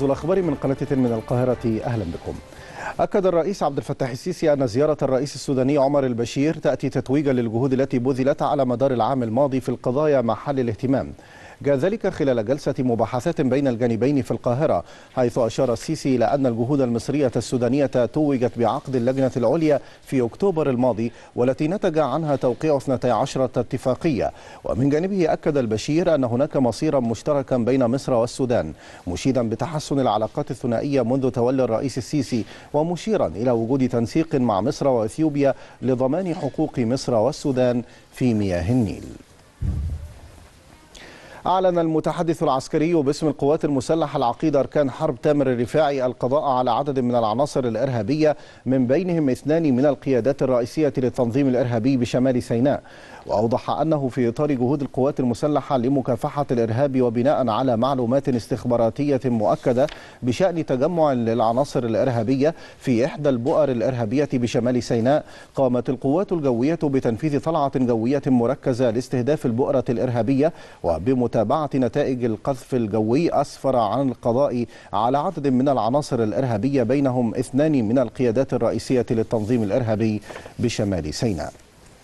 موجز الأخبار من قناة من القاهرة. أهلا بكم. أكد الرئيس عبد الفتاح السيسي أن زيارة الرئيس السوداني عمر البشير تأتي تتويجا للجهود التي بذلت على مدار العام الماضي في القضايا محل الاهتمام. جاء ذلك خلال جلسة مباحثات بين الجانبين في القاهرة، حيث أشار السيسي إلى أن الجهود المصرية السودانية توجت بعقد اللجنة العليا في أكتوبر الماضي، والتي نتج عنها توقيع 12 اتفاقية. ومن جانبه أكد البشير أن هناك مصيرا مشتركا بين مصر والسودان، مشيدا بتحسن العلاقات الثنائية منذ تولي الرئيس السيسي، ومشيرا إلى وجود تنسيق مع مصر وإثيوبيا لضمان حقوق مصر والسودان في مياه النيل. أعلن المتحدث العسكري باسم القوات المسلحة العقيد أركان حرب تامر الرفاعي القضاء على عدد من العناصر الإرهابية، من بينهم 2 من القيادات الرئيسية للتنظيم الإرهابي بشمال سيناء. وأوضح أنه في إطار جهود القوات المسلحة لمكافحة الإرهاب وبناء على معلومات استخباراتية مؤكدة بشأن تجمع للعناصر الإرهابية في إحدى البؤر الإرهابية بشمال سيناء، قامت القوات الجوية بتنفيذ طلعة جوية مركزة لاستهداف البؤرة الإرهابية، وبمتابعة نتائج القذف الجوي أسفر عن القضاء على عدد من العناصر الإرهابية، بينهم 2 من القيادات الرئيسية للتنظيم الإرهابي بشمال سيناء.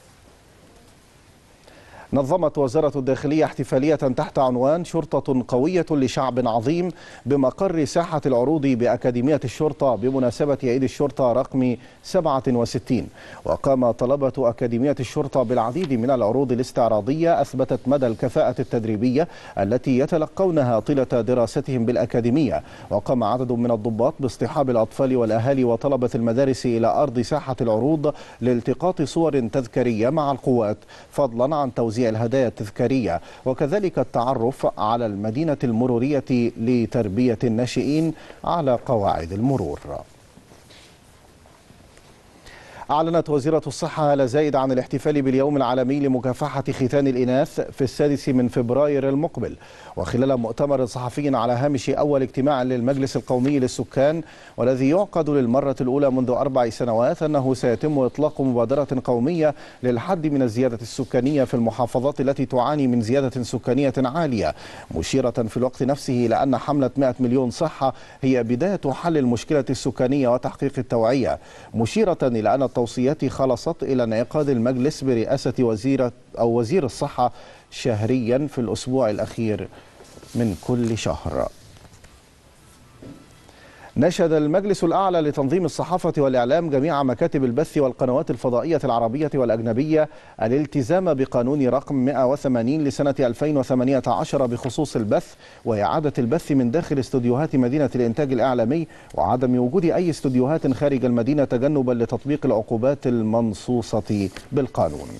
نظمت وزارة الداخلية احتفالية تحت عنوان شرطة قوية لشعب عظيم بمقر ساحة العروض بأكاديمية الشرطة بمناسبة عيد الشرطة رقم 67. وقام طلبة أكاديمية الشرطة بالعديد من العروض الاستعراضية أثبتت مدى الكفاءة التدريبية التي يتلقونها طيلة دراستهم بالأكاديمية. وقام عدد من الضباط باصطحاب الأطفال والأهالي وطلبة المدارس إلى أرض ساحة العروض لالتقاط صور تذكارية مع القوات، فضلا عن توزيع الهدايا التذكارية، وكذلك التعرف على المدينة المرورية لتربية الناشئين على قواعد المرور. أعلنت وزيرة الصحة هالة زايد عن الاحتفال باليوم العالمي لمكافحة ختان الإناث في 6 فبراير المقبل. وخلال مؤتمر صحفي على هامش أول اجتماع للمجلس القومي للسكان والذي يعقد للمرة الأولى منذ 4 سنوات، أنه سيتم إطلاق مبادرة قومية للحد من الزيادة السكانية في المحافظات التي تعاني من زيادة سكانية عالية، مشيرة في الوقت نفسه إلى أن حملة 100 مليون صحة هي بداية حل المشكلة السكانية وتحقيق التوعية، مشيرة إلى أن التوصيات خلصت إلى انعقاد المجلس برئاسة وزير الصحة شهريا في الأسبوع الأخير من كل شهر. نشد المجلس الأعلى لتنظيم الصحافة والإعلام جميع مكاتب البث والقنوات الفضائية العربية والأجنبية الالتزام بقانون رقم 180 لسنة 2018 بخصوص البث وإعادة البث من داخل استوديوهات مدينة الإنتاج الإعلامي، وعدم وجود أي استوديوهات خارج المدينة تجنبا لتطبيق العقوبات المنصوصة بالقانون.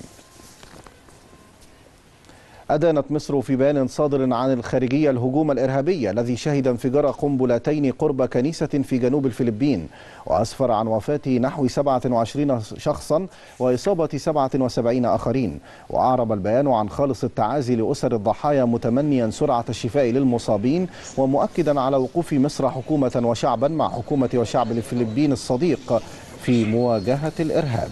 أدانت مصر في بيان صادر عن الخارجية الهجوم الإرهابي الذي شهد انفجار قنبلتين قرب كنيسة في جنوب الفلبين، وأسفر عن وفاة نحو 27 شخصا وإصابة 77 آخرين. وأعرب البيان عن خالص التعازي لأسر الضحايا، متمنيا سرعة الشفاء للمصابين، ومؤكدا على وقوف مصر حكومة وشعبا مع حكومة وشعب الفلبين الصديق في مواجهة الإرهاب.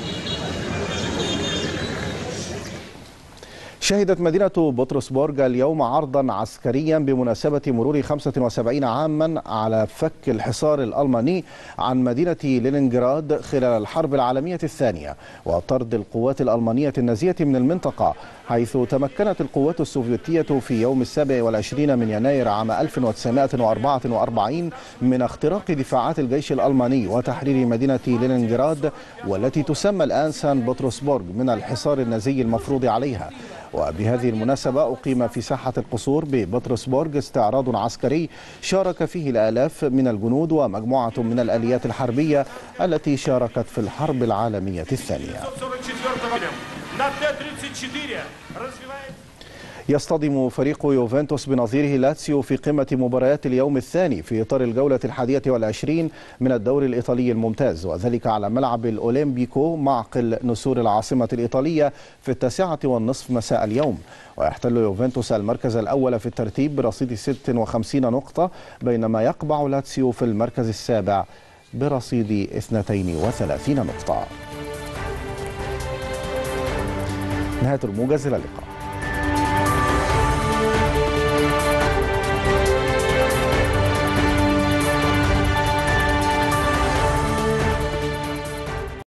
شهدت مدينة بطرسبورغ اليوم عرضا عسكريا بمناسبة مرور 75 عاما على فك الحصار الألماني عن مدينة لينينغراد خلال الحرب العالمية الثانية وطرد القوات الألمانية النازية من المنطقة، حيث تمكنت القوات السوفيتية في يوم 27 من يناير عام 1944 من اختراق دفاعات الجيش الألماني وتحرير مدينة لينينغراد، والتي تسمى الآن سان بطرسبورغ من الحصار النازي المفروض عليها. وبهذه المناسبة أقيم في ساحة القصور ببطرسبورغ استعراض عسكري شارك فيه الآلاف من الجنود ومجموعة من الآليات الحربية التي شاركت في الحرب العالمية الثانية. يصطدم فريق يوفنتوس بنظيره لاتسيو في قمة مباريات اليوم الثاني في إطار الجولة 21 من الدوري الإيطالي الممتاز، وذلك على ملعب الأولمبيكو معقل نسور العاصمة الإيطالية في 9:30 مساء اليوم. ويحتل يوفنتوس المركز الأول في الترتيب برصيد 56 نقطة، بينما يقبع لاتسيو في المركز السابع برصيد 32 نقطة. نهاية الموجز، إلى اللقاء.